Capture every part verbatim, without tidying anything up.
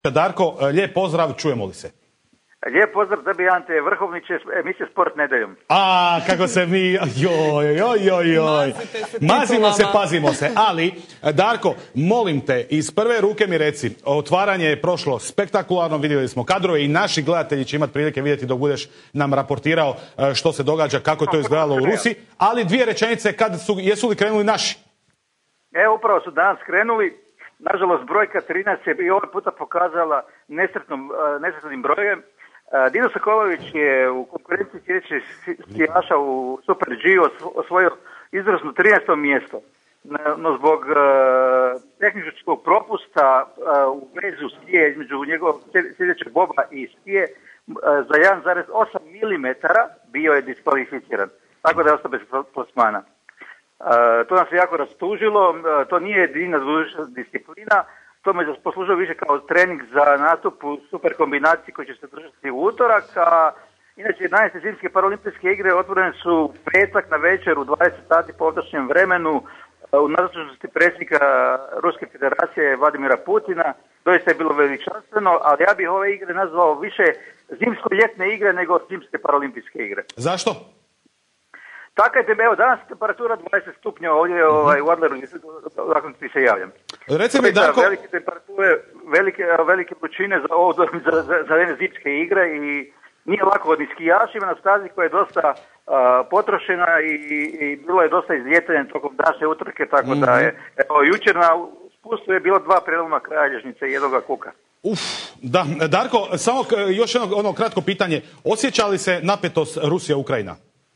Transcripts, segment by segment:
Darko, lijep pozdrav, čujemo li se? Lijep pozdrav tebi, Ante Vrhovniće, emisija Sport nedeljom. A, kako se mi, joj, joj, joj, joj. Mazimo se, pazimo se, ali, Darko, molim te, iz prve ruke mi reci, otvaranje je prošlo spektakularno, vidjeli smo kadrove i naši gledatelji će imati prilike vidjeti dok budeš nam raportirao što se događa, kako je to izgledalo u Rusiji, ali dvije rečenice, kad su, jesu li krenuli naši? Evo, upravo su danas krenuli, nažalost brojka trinaest je i ovaj puta pokazala nesretnom, nesretnim brojem. Dino Sokolović je u konkurenciji sljedećih skijaša u Super G osvojio izvrsno trinaesto mjesto. No zbog uh, tehničkog propusta uh, u vezu skije između njegovog sljedećeg boba i skije uh, za jedan zarez osam milimetara bio je diskvalificiran. Tako da je ostao bez plasmana. Uh, to nas je jako rastužilo. Uh, to nije jedina disciplina. To me poslužio više kao trening za nastup u super kombinaciji koji će se držati u utorak, a inače jedanaeste zimske paraolimpijske igre otvorene su petak na večer u dvadeset sati po ovdašnjem vremenu u nazočnosti predsjednika Ruske federacije Vladimira Putina. Doista je bilo veličanstveno, ali ja bih ove igre nazvao više zimsko-ljetne igre nego zimske paraolimpijske igre. Zašto? Taka je, evo, danas temperatura dvadeset stupnjeva ovdje ovaj, u Adleru, zakon ti se javljam. Reci mi, Darko... Velike temperature, velike, velike vrućine za, ovo, za, za, za jedne zimske igre i nije lako ni skijašima na stazi koja je dosta uh, potrošena i, i bilo je dosta izljetanja tokom današnje utrke, tako mm-hmm. da je, evo, jučer na spustu je bilo dva preloma kralježnice i jednoga kuka. Uf, da. Darko, samo još jedno ono kratko pitanje. Osjeća li se napetost Rusija-Ukrajina?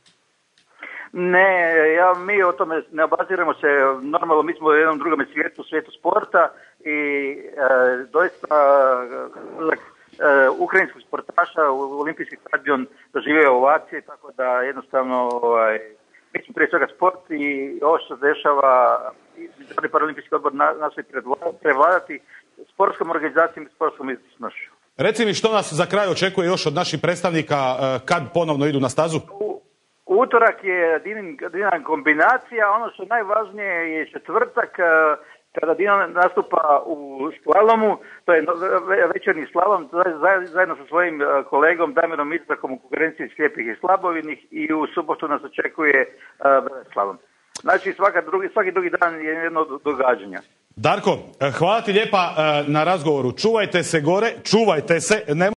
Ne, ja, mi o tome ne obaziramo se, normalno mi smo u jednom drugom svijetu, svijetu sporta i e, doista e, ukrajinskog sportaša u olimpijski stadion doživio ovacije, tako da jednostavno ovaj, mi smo prije svega sport i ovo što se dešava, Međunarodni paraolimpijski odbor nastoji prevladati sportskom organizacijom i sportskom izvrsnošću. Reci mi što nas za kraj očekuje još od naših predstavnika kad ponovno idu na stazu? Utorak je Dinan kombinacija, ono što najvažnije je četvrtak kada Dinan nastupa u slalomu, to je večernji slalom zajedno sa svojim kolegom Damirom Istrakom u konkurenciji slijepih i slabovidnih i u subotu nas očekuje slalom. Znači svaka drugi, svaki drugi dan je jedno događanja. Darko, hvala ti lijepa na razgovoru. Čuvajte se gore, čuvajte se.